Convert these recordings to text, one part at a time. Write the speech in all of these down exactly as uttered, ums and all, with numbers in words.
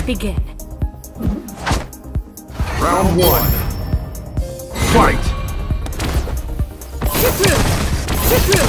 begin. Round one. Fight! Get through! Get through!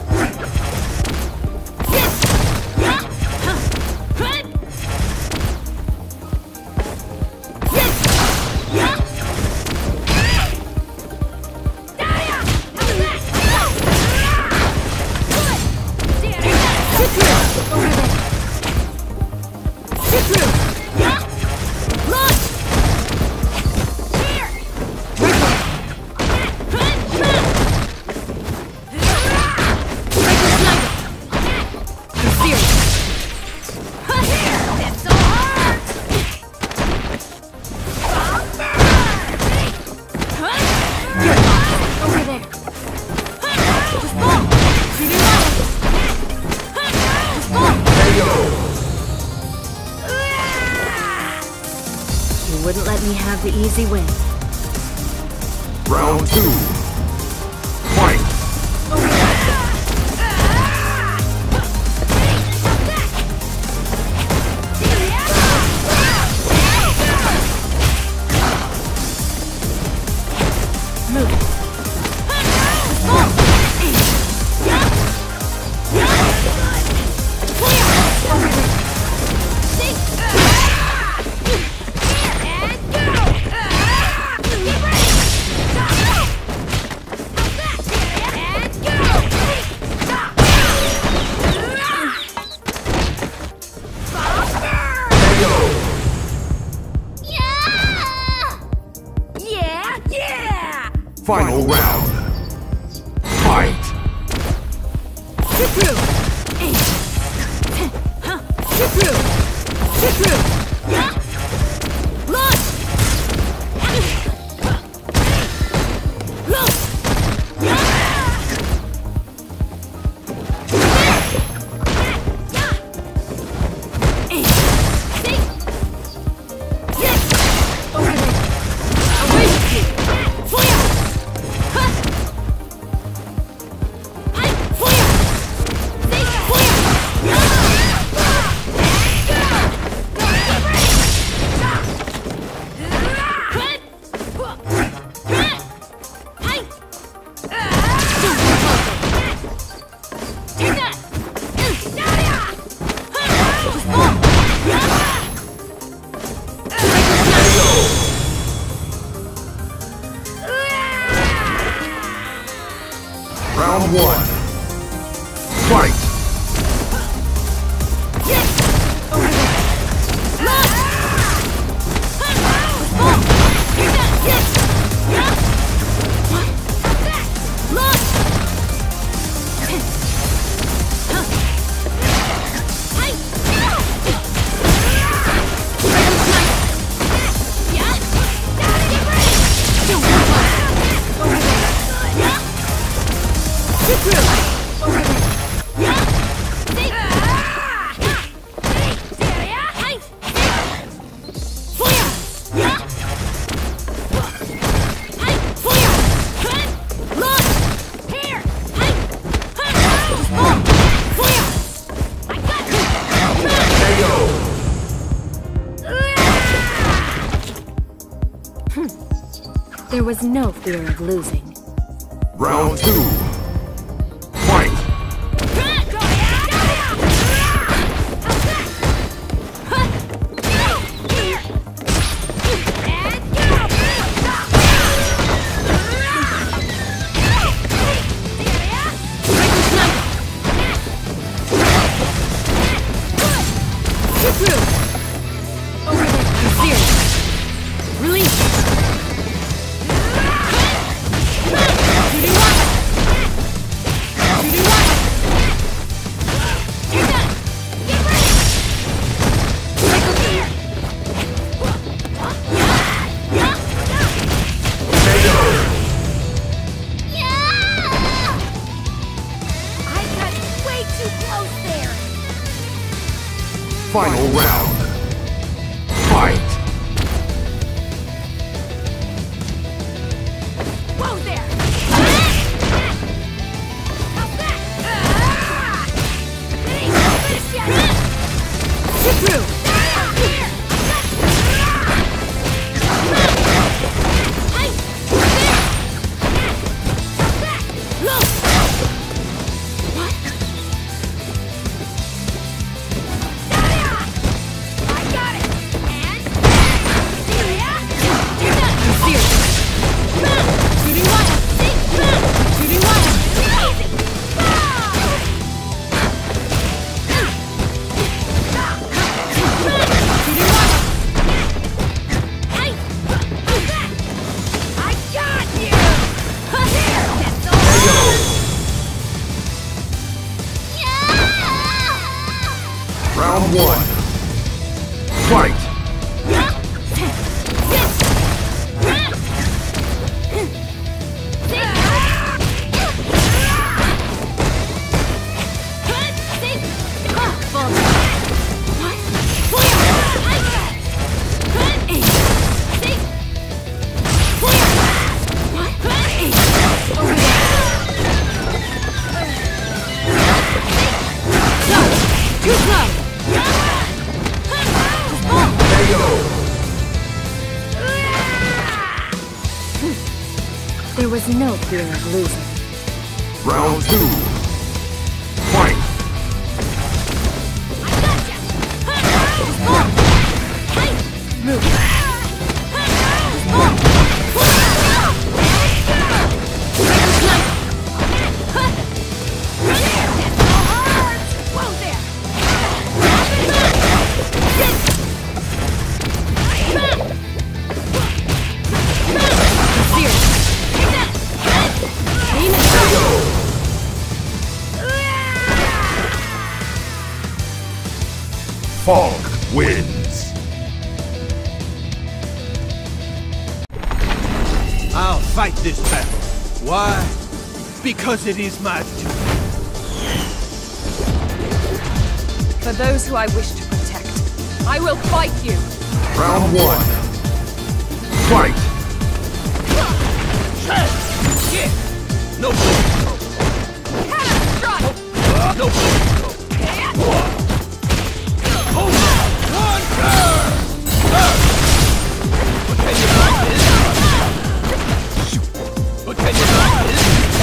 Wouldn't let me have the easy win. Round two. Fight! Move. Final round. Fight! Get through! Get through! Get through! Launch! Look! Round one. Fight! There was no fear of losing. Round two. Fight! Get through! Over there! I'm serious! Release! Final round. Fight! Whoa there! Get through! There was no fear of losing. Round two. Fight! Move. Falke wins. I'll fight this battle. Why? Because it is my duty. For those who I wish to protect, I will fight you! Round one. Fight! Yeah! No place to go. No place to go. Oh! One turn! But can you like this? Shoot! But can you like this?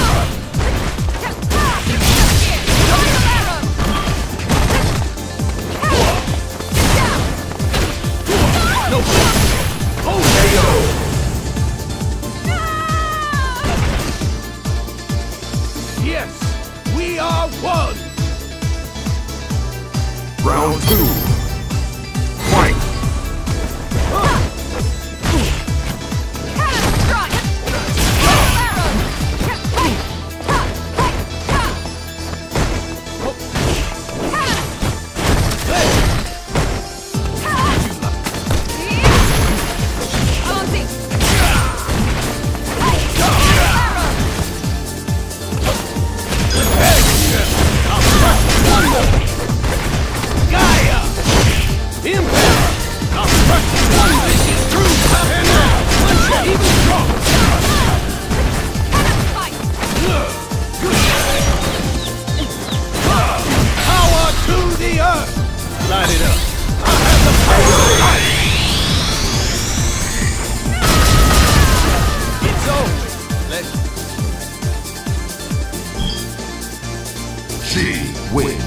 No place. Oh, there you go. Yes, we are one. Round two. Fight! Light it up. I have the power. It's over. Let's... She wins.